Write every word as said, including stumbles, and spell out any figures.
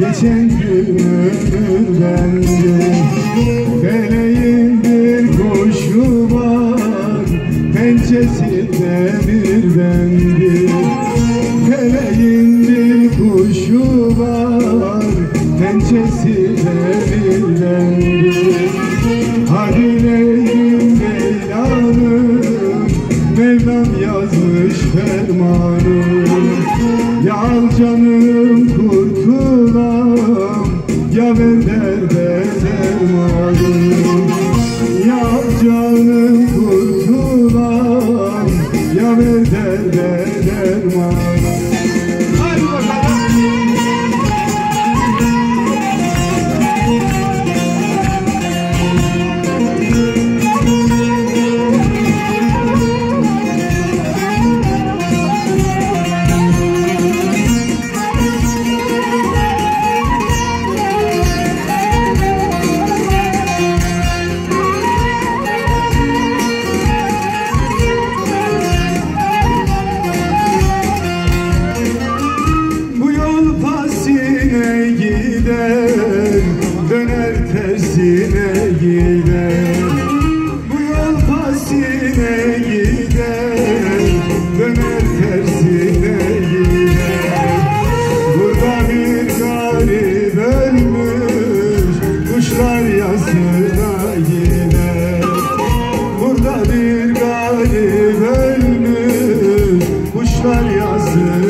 geçen gün ömürdendi. Feleğin bir kuşu var, pençesinde bir bendi. Feleğin bir kuşu var, pençesinde bir bendi. Hadi Leylim Leylanım, Mevlam yazmış fermanım. Ya al canım kurtulam, ya ver derde dermanım. Ya al canım kurtulam, ya ver derde dermanım. Hadi bakalım. Gider, döner tersine gider. Bu yol pasine gider, döner tersine gider. Burada bir garip ölmüş, kuşlar yasına gider. Burada bir garip ölmüş, kuşlar yasına